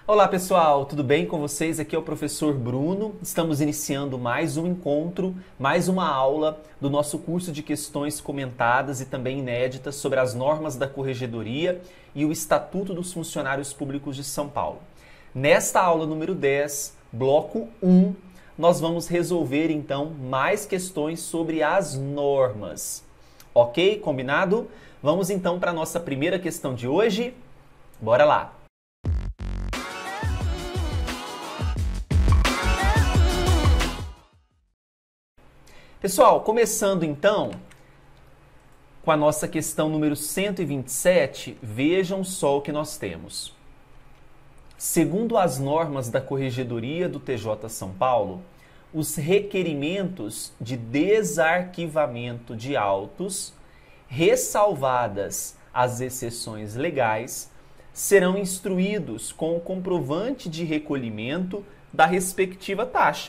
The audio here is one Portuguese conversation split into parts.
Olá pessoal, tudo bem com vocês? Aqui é o professor Bruno. Estamos iniciando mais um encontro, mais uma aula do nosso curso de questões comentadas e também inéditas sobre as normas da Corregedoria e o Estatuto dos Funcionários Públicos de São Paulo. Nesta aula número 10, bloco 1, nós vamos resolver então mais questões sobre as normas. Ok? Combinado? Vamos então para a nossa primeira questão de hoje. Bora lá! Pessoal, começando então com a nossa questão número 127, vejam só o que nós temos. Segundo as normas da Corregedoria do TJ São Paulo, os requerimentos de desarquivamento de autos, ressalvadas as exceções legais, serão instruídos com o comprovante de recolhimento da respectiva taxa.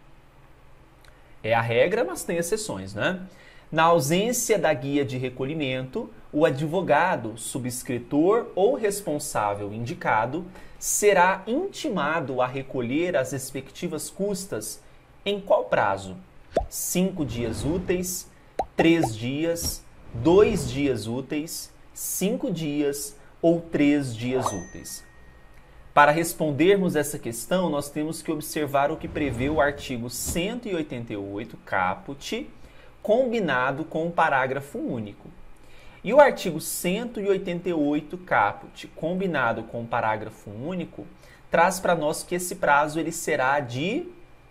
É a regra, mas tem exceções, né? Na ausência da guia de recolhimento, o advogado, subscritor ou responsável indicado será intimado a recolher as respectivas custas em qual prazo? 5 dias úteis, 3 dias, 2 dias úteis, 5 dias ou 3 dias úteis. Para respondermos essa questão, nós temos que observar o que prevê o artigo 188, caput, combinado com o parágrafo único. E o artigo 188, caput, combinado com o parágrafo único, traz para nós que esse prazo ele será de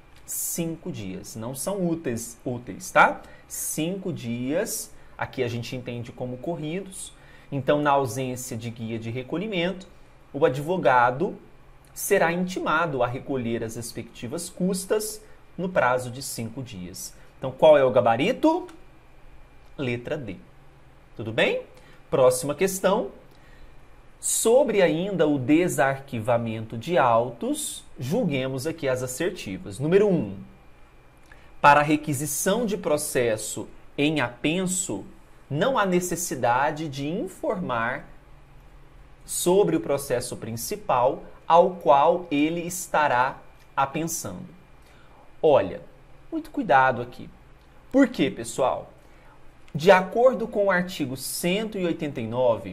5 dias. Não são úteis, tá? 5 dias, aqui a gente entende como corridos. Então, na ausência de guia de recolhimento, o advogado será intimado a recolher as respectivas custas no prazo de 5 dias. Então, qual é o gabarito? Letra D. Tudo bem? Próxima questão. Sobre ainda o desarquivamento de autos, julguemos aqui as assertivas. Número 1. Para requisição de processo em apenso, não há necessidade de informar sobre o processo principal ao qual ele estará apensando. Olha, muito cuidado aqui. Por quê, pessoal? De acordo com o artigo 189,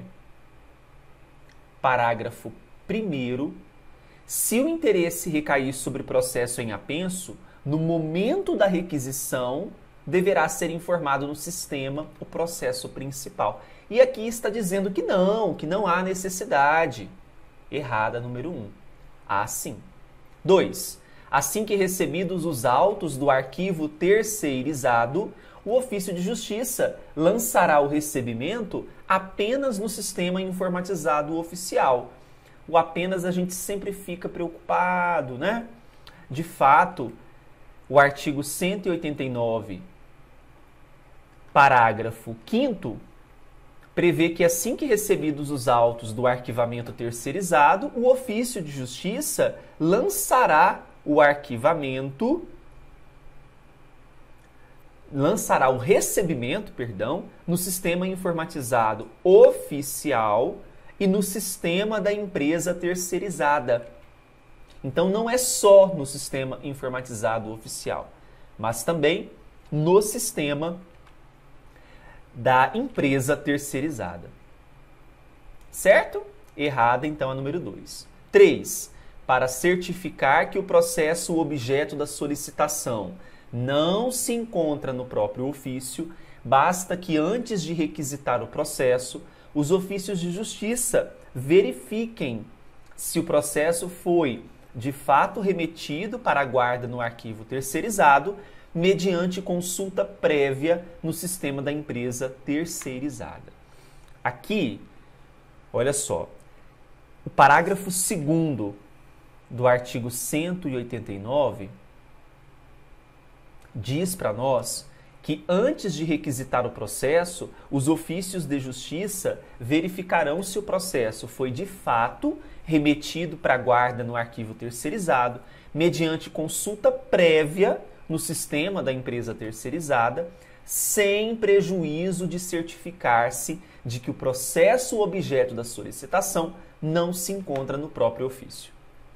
parágrafo 1º, se o interesse recair sobre o processo em apenso, no momento da requisição, deverá ser informado no sistema o processo principal. E aqui está dizendo que não há necessidade. Errada, número 1. Há sim. 2. Assim que recebidos os autos do arquivo terceirizado, o ofício de justiça lançará o recebimento apenas no sistema informatizado oficial. O apenas a gente sempre fica preocupado, né? De fato, o artigo 189, parágrafo 5º, prevê que assim que recebidos os autos do arquivamento terceirizado, o ofício de justiça lançará o recebimento, no sistema informatizado oficial e no sistema da empresa terceirizada. Então não é só no sistema informatizado oficial, mas também no sistema da empresa terceirizada. Certo? Errada, então, a número 2. 3. Para certificar que o processo objeto da solicitação não se encontra no próprio ofício, basta que antes de requisitar o processo, os ofícios de justiça verifiquem se o processo foi, de fato, remetido para a guarda no arquivo terceirizado, mediante consulta prévia no sistema da empresa terceirizada. Aqui, olha só, o parágrafo 2º do artigo 189 diz para nós que antes de requisitar o processo, os ofícios de justiça verificarão se o processo foi de fato remetido para a guarda no arquivo terceirizado, mediante consulta prévia no sistema da empresa terceirizada, sem prejuízo de certificar-se de que o processo objeto da solicitação não se encontra no próprio ofício.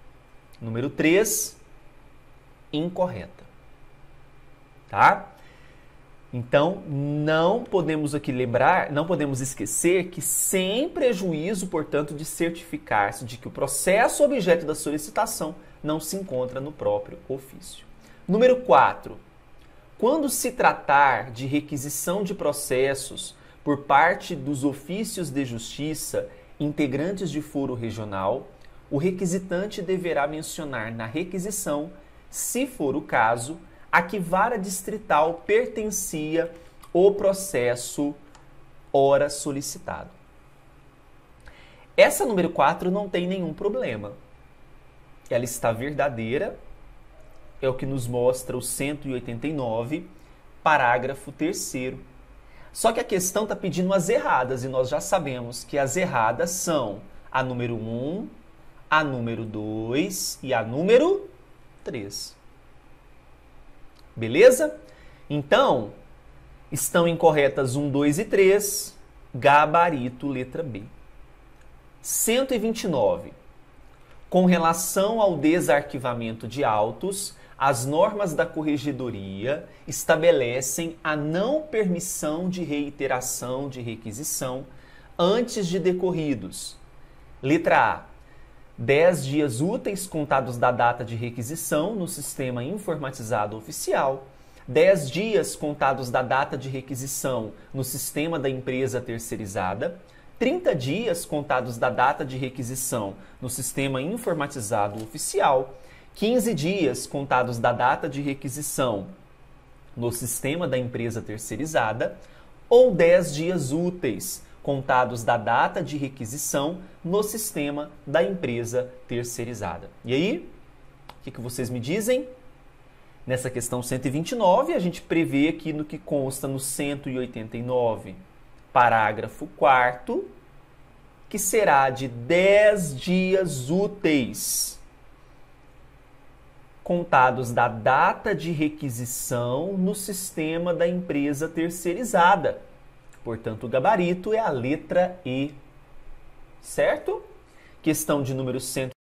Número 3, incorreta. Tá? Então, não podemos aqui lembrar, não podemos esquecer que sem prejuízo, portanto, de certificar-se de que o processo objeto da solicitação não se encontra no próprio ofício. Número 4. Quando se tratar de requisição de processos por parte dos ofícios de justiça integrantes de foro regional, o requisitante deverá mencionar na requisição, se for o caso, a que vara distrital pertencia o processo ora solicitado. Essa número 4 não tem nenhum problema. Ela está verdadeira, é o que nos mostra o 189, parágrafo 3º. Só que a questão está pedindo as erradas, e nós já sabemos que as erradas são a número 1, a número 2 e a número 3. Beleza? Então, estão incorretas 1, 2 e 3, gabarito letra B. 129. Com relação ao desarquivamento de autos, as normas da corregedoria estabelecem a não permissão de reiteração de requisição antes de decorridos. Letra A. 10 dias úteis contados da data de requisição no sistema informatizado oficial, 10 dias contados da data de requisição no sistema da empresa terceirizada, 30 dias contados da data de requisição no sistema informatizado oficial, 15 dias contados da data de requisição no sistema da empresa terceirizada ou 10 dias úteis contados da data de requisição no sistema da empresa terceirizada. E aí, o que vocês me dizem? Nessa questão 129, a gente prevê aqui no que consta no 189, parágrafo 4º, que será de 10 dias úteis contados da data de requisição no sistema da empresa terceirizada. Portanto, o gabarito é a letra E. Certo? Questão de número 100.